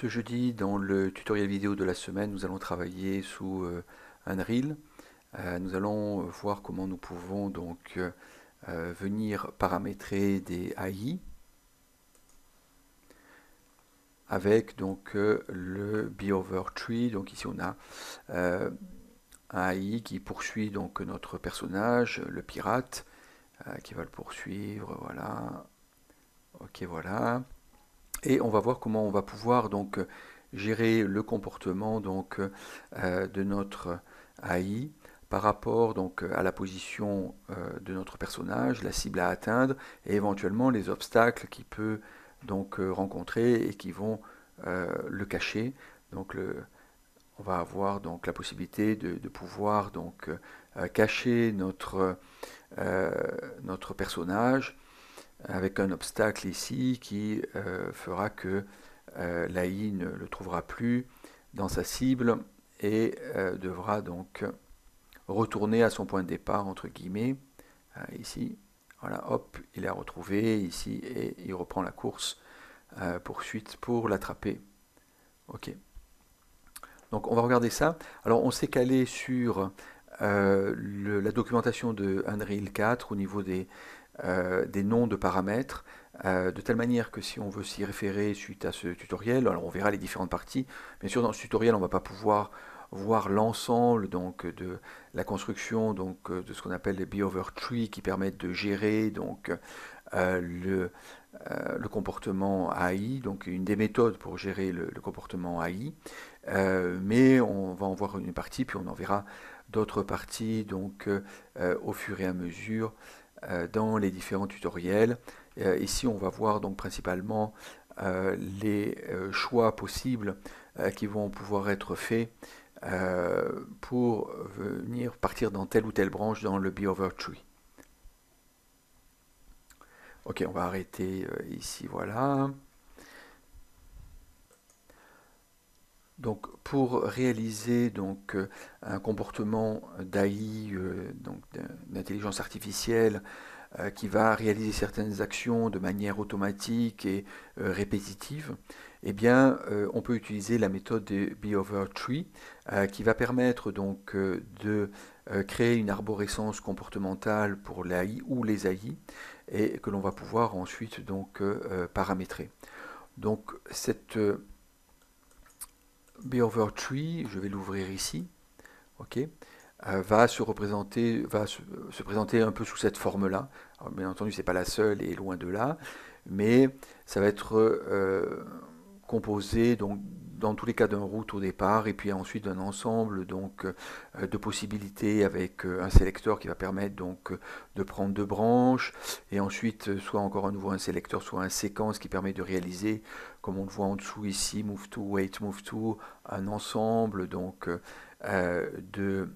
Ce jeudi, dans le tutoriel vidéo de la semaine, nous allons travailler sous Unreal. Nous allons voir comment nous pouvons donc venir paramétrer des AI avec donc le BeOverTree. Donc ici on a un AI qui poursuit donc notre personnage, le pirate, qui va le poursuivre. Voilà. Ok, voilà. Et on va voir comment on va pouvoir donc gérer le comportement donc de notre AI par rapport donc à la position de notre personnage, la cible à atteindre et éventuellement les obstacles qu'il peut donc rencontrer et qui vont le cacher. Donc on va avoir donc la possibilité de pouvoir donc cacher euh, notre personnage avec un obstacle ici qui fera que l'AI ne le trouvera plus dans sa cible et devra donc retourner à son point de départ, entre guillemets, ici. Voilà, hop, il est retrouvé ici et il reprend la course poursuite pour l'attraper. Ok. Donc on va regarder ça. Alors on s'est calé sur la documentation de Unreal 4 au niveau des noms de paramètres, de telle manière que si on veut s'y référer suite à ce tutoriel, alors on verra les différentes parties. Bien sûr, dans ce tutoriel, on ne va pas pouvoir voir l'ensemble donc de la construction donc de ce qu'on appelle les BeOverTree qui permettent de gérer donc le comportement AI, donc une des méthodes pour gérer le comportement AI. Mais on va en voir une partie, puis on en verra d'autres parties donc au fur et à mesure dans les différents tutoriels. Ici, on va voir donc principalement les choix possibles qui vont pouvoir être faits pour venir partir dans telle ou telle branche dans le BeOverTree. Ok, on va arrêter ici, voilà. Donc, pour réaliser donc un comportement d'AI, donc d'intelligence artificielle, qui va réaliser certaines actions de manière automatique et répétitive, eh bien, on peut utiliser la méthode de BeOverTree, qui va permettre donc de créer une arborescence comportementale pour l'AI ou les AI, et que l'on va pouvoir ensuite donc paramétrer. Donc, cette BeOverTree, je vais l'ouvrir ici, ok, va se présenter un peu sous cette forme-là. Bien entendu, c'est pas la seule et loin de là, mais ça va être composé donc dans tous les cas d'un route au départ et puis ensuite d'un ensemble donc de possibilités avec un sélecteur qui va permettre donc de prendre deux branches et ensuite soit encore à nouveau un sélecteur soit un séquence qui permet de réaliser comme on le voit en dessous ici move to wait move to un ensemble donc de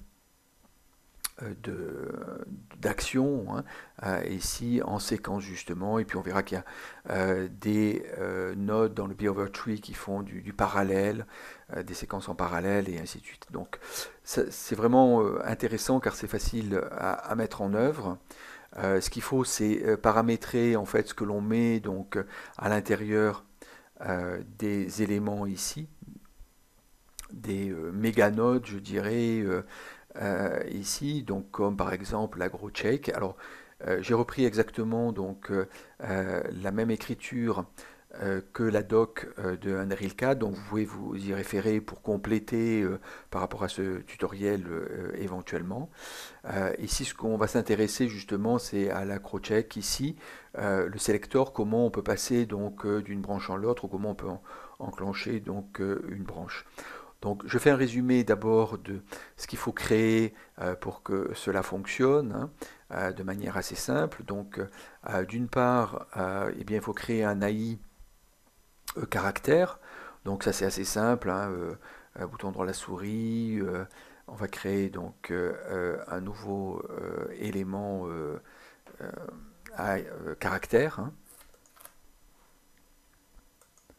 d'actions hein, ici en séquence justement et puis on verra qu'il y a des nodes dans le BeOverTree qui font du parallèle, des séquences en parallèle et ainsi de suite. Donc c'est vraiment intéressant car c'est facile à mettre en œuvre. Ce qu'il faut c'est paramétrer en fait ce que l'on met donc à l'intérieur des éléments ici, des méganodes je dirais ici, donc comme par exemple l'AgroCheck. Alors j'ai repris exactement donc la même écriture que la doc de Unreal 4, donc vous pouvez vous y référer pour compléter par rapport à ce tutoriel éventuellement. Ici, ce qu'on va s'intéresser justement, c'est à l'AgroCheck ici, le sélecteur, comment on peut passer donc d'une branche en l'autre ou comment on peut enclencher donc une branche. Donc, je fais un résumé d'abord de ce qu'il faut créer pour que cela fonctionne hein, de manière assez simple. Donc, d'une part, eh bien, il faut créer un AI caractère. Donc, ça c'est assez simple. Hein, bouton droit de la souris. On va créer donc un nouveau élément caractère. Hein,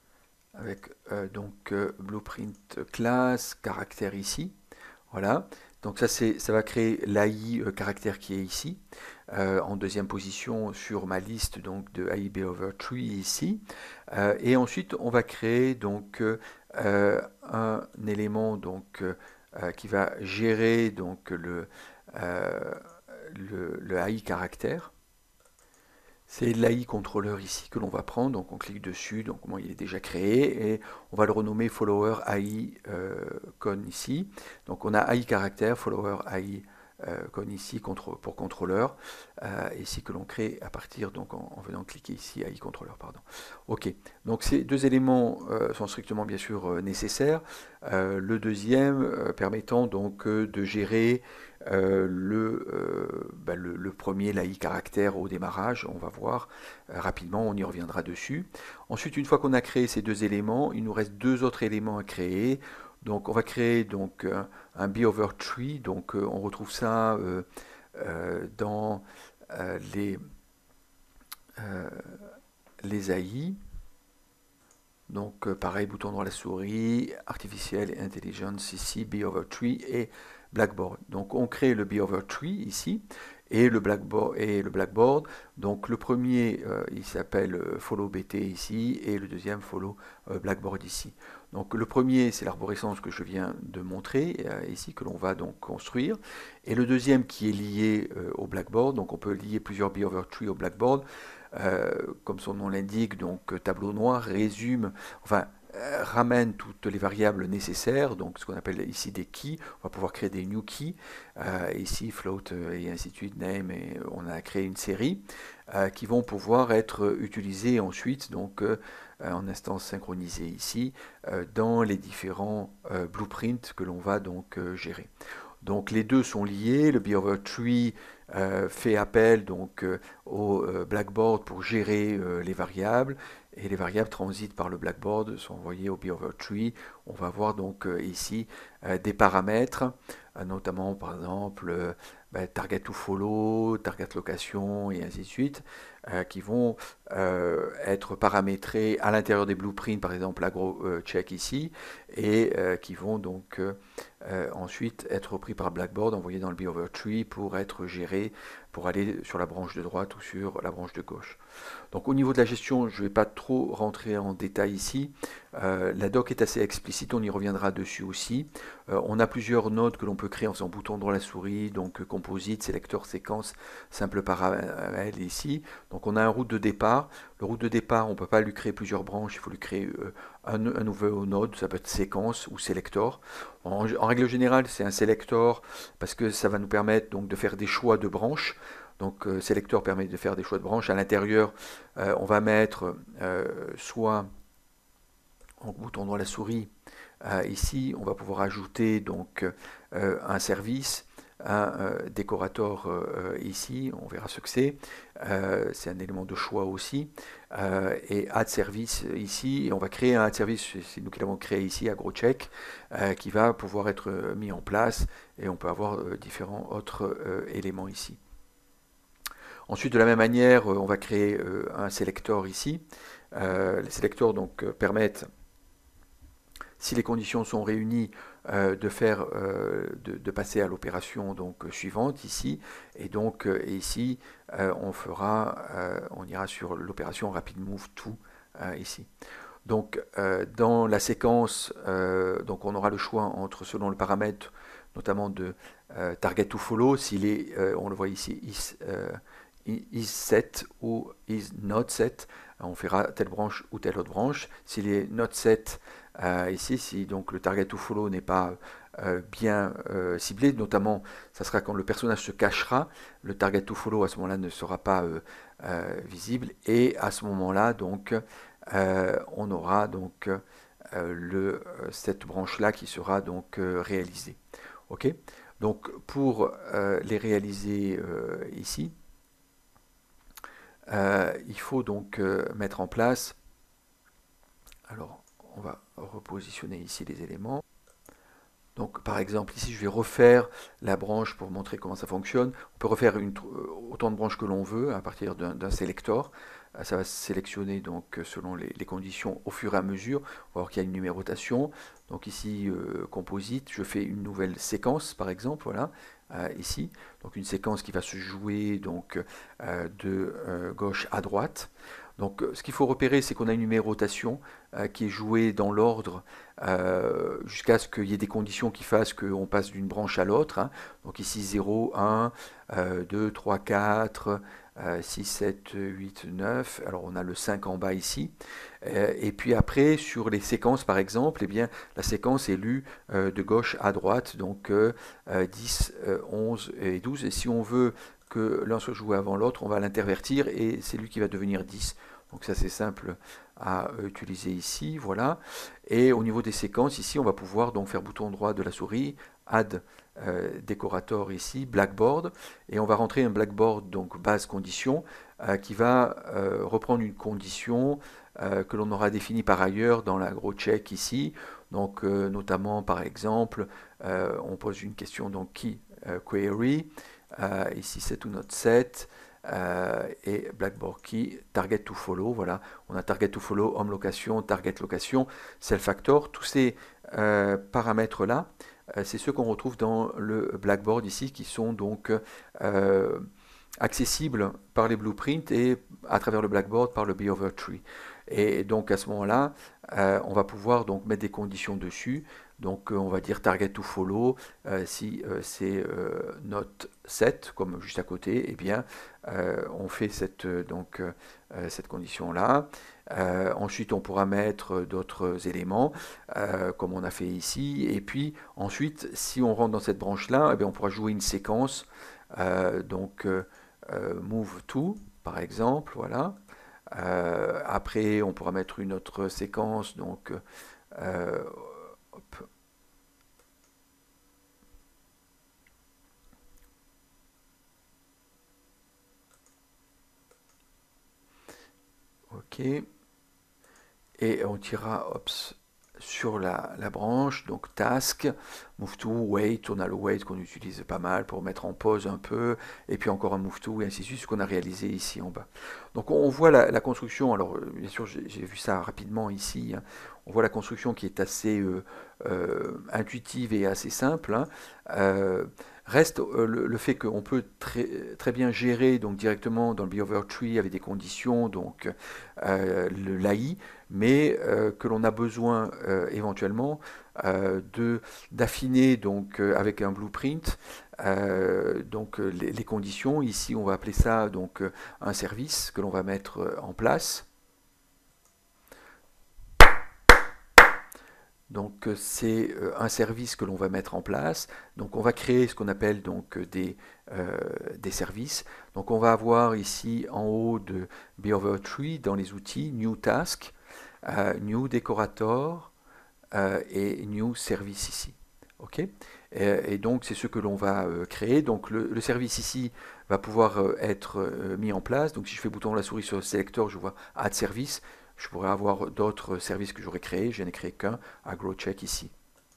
avec donc blueprint class caractère ici. Voilà, Donc ça va créer l'AI caractère qui est ici, en deuxième position sur ma liste donc de AI B over tree ici. Et ensuite on va créer donc un élément donc qui va gérer donc euh, le AI caractère. C'est l'AI contrôleur ici que l'on va prendre, donc on clique dessus, donc moi il est déjà créé, et on va le renommer follower AI con ici. Donc on a AI caractère, follower AI con ici pour contrôleur, ici que l'on crée à partir, donc en venant cliquer ici, AI contrôleur, pardon. Ok, donc ces deux éléments sont strictement bien sûr nécessaires. Le deuxième permettant donc de gérer le premier l'AI caractère au démarrage, on va voir rapidement, on y reviendra dessus. Ensuite, une fois qu'on a créé ces deux éléments, il nous reste deux autres éléments à créer. Donc on va créer donc un B over tree, donc on retrouve ça dans les, euh, les AI. Donc pareil, bouton droit à la souris, artificiel et intelligence ici, B over tree et Blackboard. Donc on crée le B over tree ici et le Blackboard. Donc le premier il s'appelle follow BT ici et le deuxième follow Blackboard ici. Donc le premier c'est l'arborescence que je viens de montrer ici que l'on va donc construire et le deuxième qui est lié au Blackboard. Donc on peut lier plusieurs B over tree au Blackboard. Comme son nom l'indique, donc tableau noir résume, enfin ramène toutes les variables nécessaires, donc ce qu'on appelle ici des keys. On va pouvoir créer des new keys, ici float et ainsi de suite, name, et on a créé une série qui vont pouvoir être utilisées ensuite donc en instance synchronisée ici dans les différents blueprints que l'on va donc gérer. Donc les deux sont liés. Le BeOverTree fait appel donc au Blackboard pour gérer les variables et les variables transitent par le Blackboard, sont envoyées au BeOverTree. On va voir donc ici des paramètres, notamment par exemple target to follow, target location et ainsi de suite, qui vont être paramétrés à l'intérieur des blueprints, par exemple agro check ici, et qui vont donc ensuite être repris par Blackboard, envoyé dans le BeOverTree pour être géré, pour aller sur la branche de droite ou sur la branche de gauche. Donc au niveau de la gestion, je ne vais pas trop rentrer en détail ici. La doc est assez explicite, on y reviendra dessus aussi. On a plusieurs nodes que l'on peut créer en faisant bouton droit à la souris, donc composite, sélecteur, séquence, simple paramètre ici. Donc on a un route de départ. Le route de départ, on ne peut pas lui créer plusieurs branches, il faut lui créer un nouveau node, ça peut être séquence ou sélector. En règle générale, c'est un sélector parce que ça va nous permettre donc de faire des choix de branches. Donc sélecteur permet de faire des choix de branches. À l'intérieur, on va mettre soit en bouton droit à la souris, ici, on va pouvoir ajouter donc un service, un décorateur ici, on verra ce que c'est. C'est un élément de choix aussi. Et add service ici, et on va créer un add service, c'est nous qui l'avons créé ici, AgroCheck, qui va pouvoir être mis en place et on peut avoir différents autres éléments ici. Ensuite, de la même manière, on va créer un selector ici. Les selectors donc permettent, si les conditions sont réunies, de passer à l'opération donc suivante ici. Et donc ici, on ira sur l'opération rapid move to ici. Donc dans la séquence, donc on aura le choix entre, selon le paramètre, notamment de target to follow, s'il est, on le voit ici, is set ou is not set, on fera telle branche ou telle autre branche. S'il est not set ici, si donc le target to follow n'est pas bien ciblé, notamment ça sera quand le personnage se cachera, le target to follow à ce moment-là ne sera pas visible, et à ce moment-là donc on aura donc cette branche-là qui sera donc réalisée. Ok. Donc pour les réaliser ici, il faut donc mettre en place, alors on va repositionner ici les éléments. Donc par exemple ici je vais refaire la branche pour montrer comment ça fonctionne. On peut refaire autant de branches que l'on veut à partir d'un sélecteur. Ça va sélectionner donc selon les conditions au fur et à mesure. On va voir qu'il y a une numérotation. Donc ici composite, je fais une nouvelle séquence par exemple, voilà, ici. Donc une séquence qui va se jouer donc de gauche à droite. Donc ce qu'il faut repérer, c'est qu'on a une numérotation qui est jouée dans l'ordre jusqu'à ce qu'il y ait des conditions qui fassent qu'on passe d'une branche à l'autre, hein. Donc ici 0, 1, 2, 3, 4, 6, 7, 8, 9. Alors on a le 5 en bas ici. Et puis après, sur les séquences par exemple, eh bien, la séquence est lue de gauche à droite, donc 10, 11 et 12. Et si on veut que l'un soit joué avant l'autre, on va l'intervertir et c'est lui qui va devenir 10. Donc ça c'est simple à utiliser ici, voilà. Et au niveau des séquences, ici on va pouvoir donc faire bouton droit de la souris, add décorateur ici, blackboard, et on va rentrer un blackboard donc base condition qui va reprendre une condition que l'on aura définie par ailleurs dans la gros check ici. Donc notamment par exemple, on pose une question donc key query, ici c'est to not set. Et Blackboard Key, Target to Follow, voilà, on a Target to Follow, Home Location, Target Location, Self Factor, tous ces paramètres là, c'est ceux qu'on retrouve dans le Blackboard ici, qui sont donc accessibles par les blueprints et à travers le Blackboard par le BeOverTree. Et donc à ce moment-là, on va pouvoir donc mettre des conditions dessus. Donc on va dire target to follow, si c'est not set, comme juste à côté, eh bien on fait cette condition-là. Ensuite on pourra mettre d'autres éléments, comme on a fait ici. Et puis ensuite, si on rentre dans cette branche-là, eh bien, on pourra jouer une séquence, move to, par exemple, voilà. Après, on pourra mettre une autre séquence, donc hop. Ok. Et on tirera sur la branche, donc task, move to, wait, on a le wait qu'on utilise pas mal pour mettre en pause un peu, et puis encore un move to, et ainsi de suite, ce qu'on a réalisé ici en bas. Donc on voit la construction, alors bien sûr j'ai vu ça rapidement ici, hein. On voit la construction qui est assez intuitive et assez simple, hein. Reste le fait qu'on peut très bien gérer donc directement dans le BeOverTree avec des conditions, donc l'AI, mais que l'on a besoin éventuellement d'affiner donc avec un blueprint donc les conditions. Ici, on va appeler ça donc un service que l'on va mettre en place. Donc c'est un service que l'on va mettre en place. Donc on va créer ce qu'on appelle donc des services. Donc on va avoir ici en haut de BeOverTree dans les outils New Task, New Decorator et New Service ici. Ok, et donc c'est ce que l'on va créer. Donc le service ici va pouvoir être mis en place. Donc si je fais bouton de la souris sur le sélecteur, je vois Add Service. Je pourrais avoir d'autres services que j'aurais créés. Je n'ai créé qu'un à GrowCheck ici.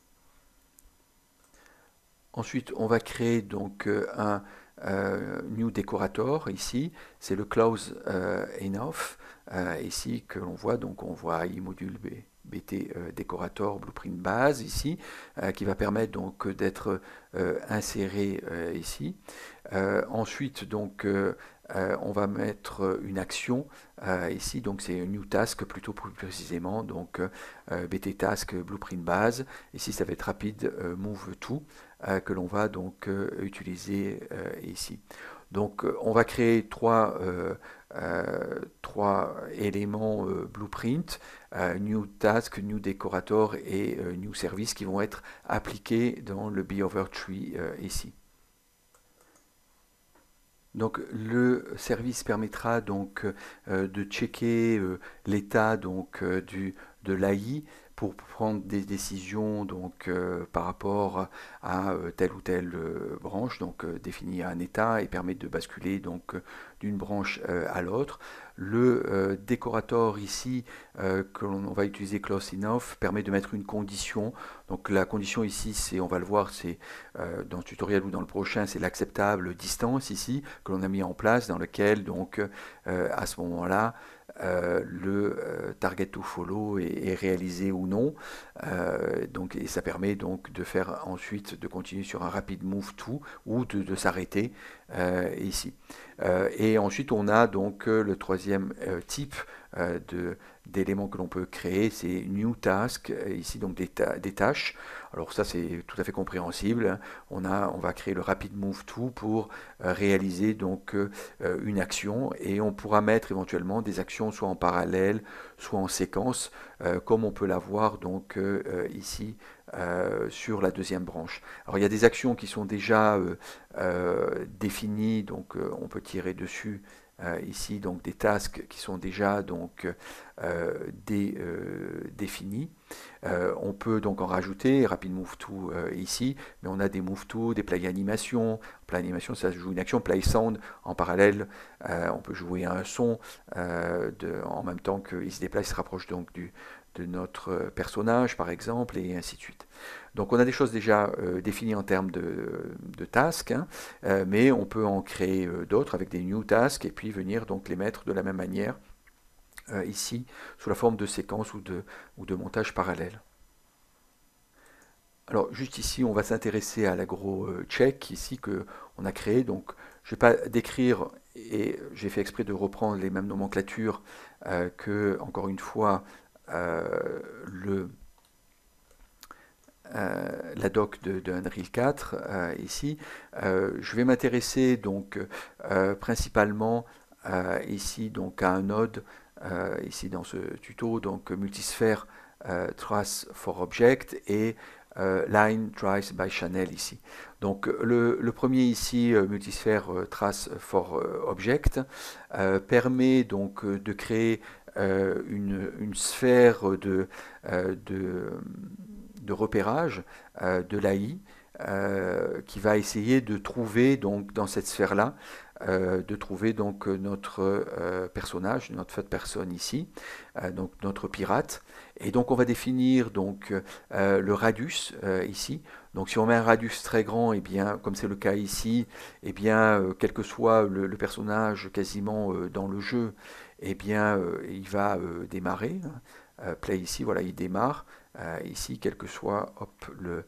Ensuite, on va créer donc un New Decorator ici. C'est le Close Enough ici que l'on voit. Donc on voit iModule BT Decorator Blueprint Base ici, qui va permettre donc d'être inséré ici. Ensuite, donc on va mettre une action ici, donc c'est New Task plutôt plus précisément, donc BT Task Blueprint Base. Ici, ça va être rapide Move To que l'on va donc utiliser ici. Donc on va créer trois éléments blueprint, New Task, New Decorator et New Service qui vont être appliqués dans le BeOverTree ici. Donc le service permettra donc de checker l'état donc de l'AI pour prendre des décisions donc par rapport à telle ou telle branche, donc définir un état et permet de basculer donc d'une branche à l'autre. Le décorateur ici que l'on va utiliser close enough permet de mettre une condition. Donc la condition ici, c'est, on va le voir, c'est dans le tutoriel ou dans le prochain, c'est l'acceptable distance ici que l'on a mis en place, dans lequel donc à ce moment-là le target to follow est réalisé ou non. Donc, et ça permet donc de faire ensuite de continuer sur un rapid move to ou de s'arrêter ici. Et ensuite on a donc le troisième type d'éléments que l'on peut créer, c'est new task, ici donc des tâches. Alors ça c'est tout à fait compréhensible, hein. On va créer le rapid move to pour réaliser donc une action et on pourra mettre éventuellement des actions soit en parallèle, soit en séquence, comme on peut l'avoir donc ici sur la deuxième branche. Alors il y a des actions qui sont déjà définies, donc on peut tirer dessus ici donc des tasks qui sont déjà donc définis. On peut donc en rajouter, Rapid Move To ici, mais on a des Move To, des Play Animation. Play Animation, ça se joue une action. Play Sound, en parallèle, on peut jouer un son en même temps qu'il se déplace, il se rapproche donc de notre personnage, par exemple, et ainsi de suite. Donc on a des choses déjà définies en termes de tasks, hein, mais on peut en créer d'autres avec des new tasks et puis venir donc les mettre de la même manière ici sous la forme de séquences ou de montage parallèle. Alors juste ici on va s'intéresser à l'agro check ici que on a créé. Donc je ne vais pas décrire et j'ai fait exprès de reprendre les mêmes nomenclatures que encore une fois la doc de Unreal 4 ici. Je vais m'intéresser donc principalement ici donc à un node ici dans ce tuto, donc multisphère trace for object et line trace by channel ici. Donc le premier ici, multisphère trace for object, permet donc de créer une sphère de repérage de l'AI qui va essayer de trouver donc dans cette sphère-là de trouver donc notre personnage, notre third person ici, donc notre pirate. Et donc on va définir donc le radius ici. Donc si on met un radius très grand, et bien comme c'est le cas ici, et bien quel que soit le personnage quasiment dans le jeu, et bien il va démarrer. Play ici, voilà, il démarre ici, quel que soit hop,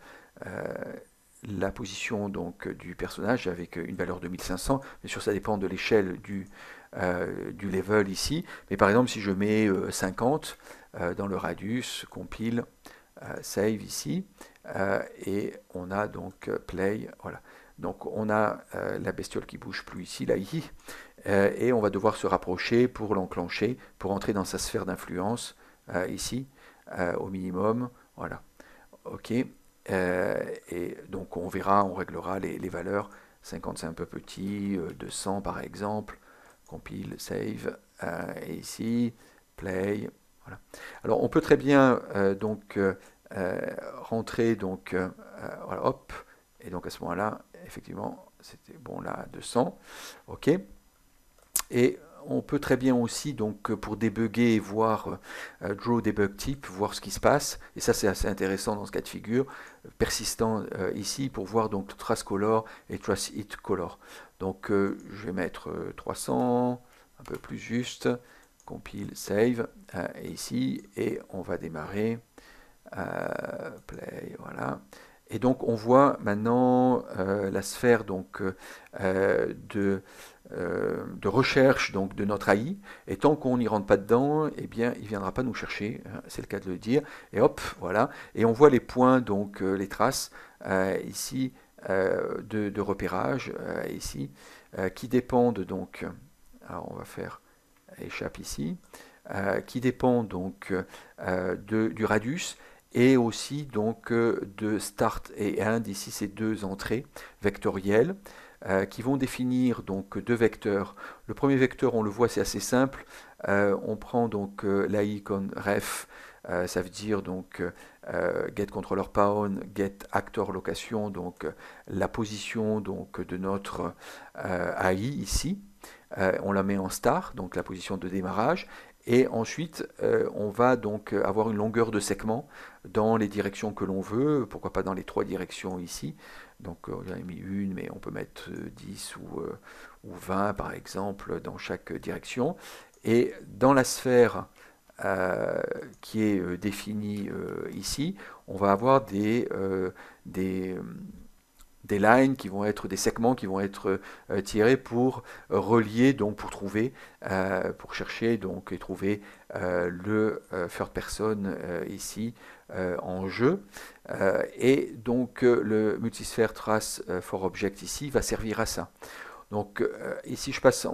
la position donc du personnage avec une valeur de 1500. Bien sûr, ça dépend de l'échelle du level ici. Mais par exemple, si je mets 50 dans le radius, compile, save ici, et on a donc play, voilà. Donc on a la bestiole qui bouge plus ici, la i, et on va devoir se rapprocher pour l'enclencher, pour entrer dans sa sphère d'influence ici, au minimum, voilà. Ok. Et donc on verra, on réglera les valeurs. 50 c'est un peu petit, 200 par exemple, compile, save, et ici, play, voilà. Alors on peut très bien donc rentrer donc voilà, hop, et donc à ce moment-là, effectivement, c'était bon là 200, ok. Et on peut très bien aussi, donc pour débugger et voir draw debug type, voir ce qui se passe, et ça c'est assez intéressant dans ce cas de figure, persistant ici pour voir donc trace color et trace hit color. Donc je vais mettre 300, un peu plus juste, compile, save, et ici, et on va démarrer, play, voilà. Et donc on voit maintenant la sphère donc de recherche donc de notre AI, et tant qu'on n'y rentre pas dedans, eh bien il ne viendra pas nous chercher, c'est le cas de le dire, et hop, voilà, et on voit les points, donc les traces ici de repérage, ici, qui dépendent donc, alors on va faire échappe ici, qui dépendent donc du radius, et aussi donc de start et end, ici ces deux entrées vectorielles, qui vont définir donc deux vecteurs. Le premier vecteur, on le voit, c'est assez simple. On prend donc l'icône ref ça veut dire donc get controller pawn, get actor location, donc la position donc de notre AI ici. On la met en star, donc la position de démarrage. Et ensuite, on va donc avoir une longueur de segment dans les directions que l'on veut, pourquoi pas dans les 3 directions ici. Donc j'en ai mis une, mais on peut mettre 10 ou 20 par exemple dans chaque direction. Et dans la sphère qui est définie ici, on va avoir des, des lines qui vont être des segments qui vont être tirés pour relier, donc pour trouver, pour chercher donc et trouver le third person ici en jeu. Et donc le multisphere trace for object ici va servir à ça. Donc ici je passe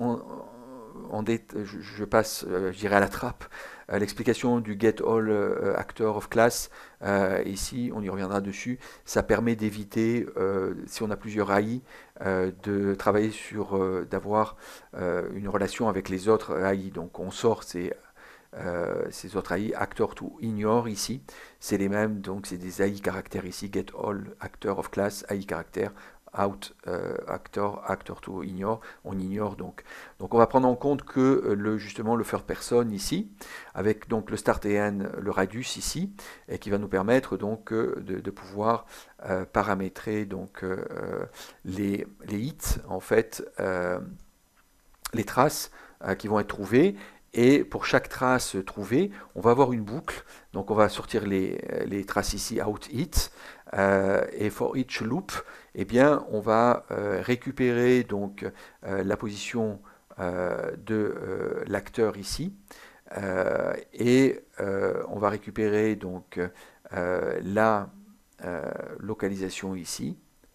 je passe, je dirais à la trappe, l'explication du get all actor of class. Ici, on y reviendra dessus. Ça permet d'éviter, si on a plusieurs AI, de travailler sur, d'avoir une relation avec les autres AI. Donc, on sort ces autres AI, actor to ignore ici, c'est les mêmes, donc c'est des AI caractères ici, get all actor of class, AI caractère, out actor to ignore, on ignore donc. Donc on va prendre en compte que justement le third person ici, avec donc le start et end, le radius ici, et qui va nous permettre donc de pouvoir paramétrer donc les hits en fait, les traces qui vont être trouvées. Et pour chaque trace trouvée, on va avoir une boucle. Donc on va sortir les traces ici, out hit. Et for each loop, eh bien, on va récupérer donc la position de l'acteur ici. Et on va récupérer donc la localisation ici.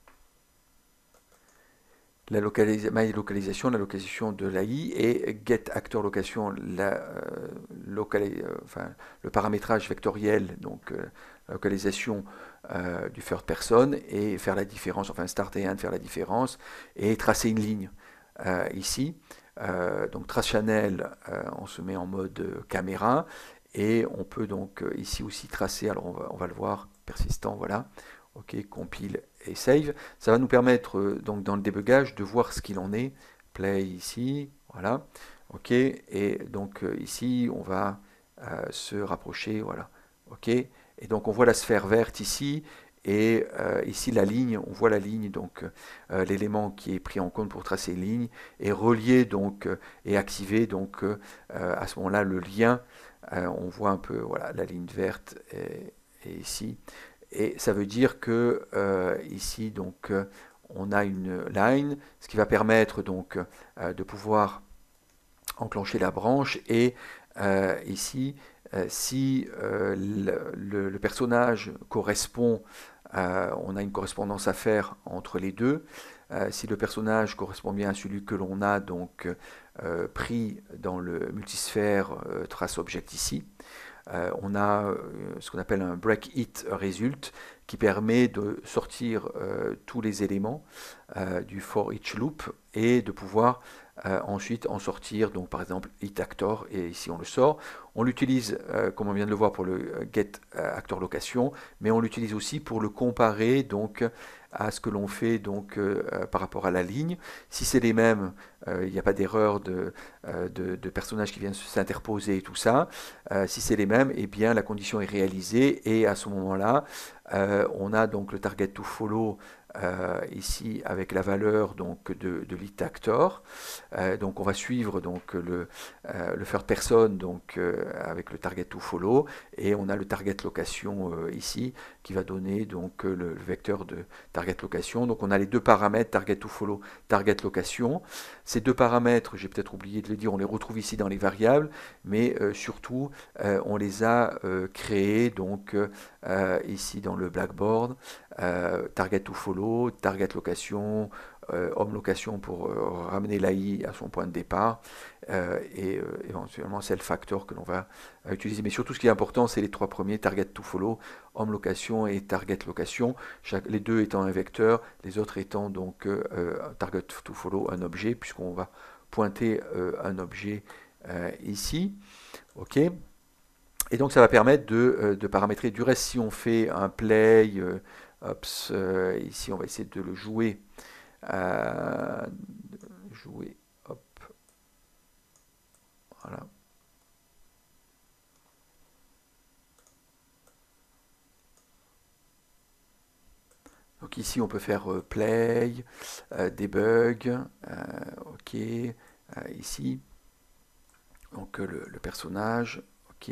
My localisation, la localisation de l'AI, et get actor location, le paramétrage vectoriel, donc la localisation du third person, et faire la différence, enfin start et end, faire la différence, et tracer une ligne ici. Donc trace channel, on se met en mode caméra, et on peut donc ici aussi tracer, alors on va le voir, persistant, voilà. Ok, compile et save. Ça va nous permettre donc dans le débugage de voir ce qu'il en est. Play ici, voilà. Ok, et donc ici on va se rapprocher, voilà. Ok, et donc on voit la sphère verte ici. Et ici la ligne, on voit la ligne, donc l'élément qui est pris en compte pour tracer une ligne est relié donc et activé, donc à ce moment-là le lien, on voit un peu voilà la ligne verte et ici. Et ça veut dire que ici, donc, on a une line, ce qui va permettre donc de pouvoir enclencher la branche. Et ici, si le personnage correspond, on a une correspondance à faire entre les deux. Si le personnage correspond bien à celui que l'on a donc pris dans le multisphère trace object ici, on a ce qu'on appelle un break it result qui permet de sortir tous les éléments du for each loop et de pouvoir ensuite en sortir, donc par exemple it actor, et ici on le sort. On l'utilise, comme on vient de le voir, pour le get actor location, mais on l'utilise aussi pour le comparer donc à ce que l'on fait donc par rapport à la ligne. Si c'est les mêmes, il n'y a pas d'erreur de personnages qui viennent s'interposer et tout ça. Si c'est les mêmes, eh bien la condition est réalisée, et à ce moment-là, on a donc le target to follow ici avec la valeur donc de l'it actor. Donc on va suivre donc le third person donc avec le target to follow, et on a le target location ici qui va donner donc le vecteur de target location. Donc on a les deux paramètres target to follow, target location. Ces deux paramètres, j'ai peut-être oublié de le dire, on les retrouve ici dans les variables, mais surtout on les a créés donc ici dans le Blackboard, target to follow, target location, home location pour ramener l'AI à son point de départ, et éventuellement self factor que l'on va utiliser. Mais surtout ce qui est important, c'est les trois premiers, target to follow, home location et target location, les deux étant un vecteur, les autres étant donc target to follow, un objet, puisqu'on va pointer un objet ici. Ok. Et donc ça va permettre de paramétrer. Du reste, si on fait un play, ici on va essayer de le jouer. euh, Jouer, hop, voilà. Donc ici on peut faire play, debug, ok, ici, donc le personnage, ok,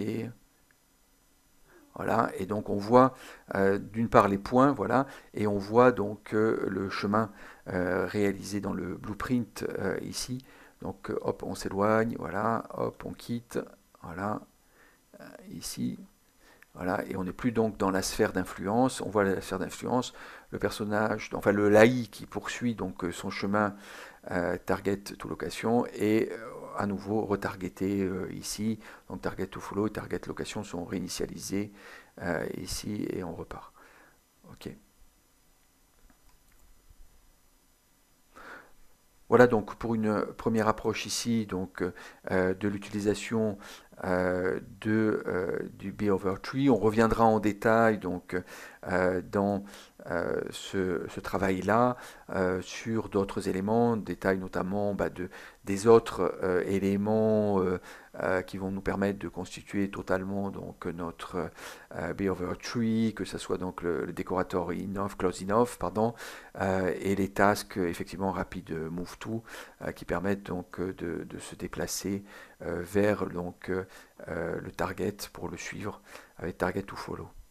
voilà, et donc on voit d'une part les points, voilà, et on voit donc le chemin réalisé dans le blueprint ici. Donc hop, on s'éloigne, voilà, hop, on quitte, voilà, ici, voilà, et on n'est plus donc dans la sphère d'influence. On voit la sphère d'influence, le personnage, enfin le l'AI qui poursuit donc son chemin target to location et à nouveau retargeté ici. Donc target to follow et target location sont réinitialisés ici et on repart. Ok. Voilà donc pour une première approche ici donc de l'utilisation du Be-Over Tree. On reviendra en détail donc dans ce travail-là sur d'autres éléments, détail notamment des autres éléments qui vont nous permettre de constituer totalement donc notre Be-Over Tree, que ce soit donc le décorateur in-off, close in-off, pardon, et les tasks effectivement rapide move to qui permettent donc de se déplacer vers donc le target pour le suivre avec target to follow.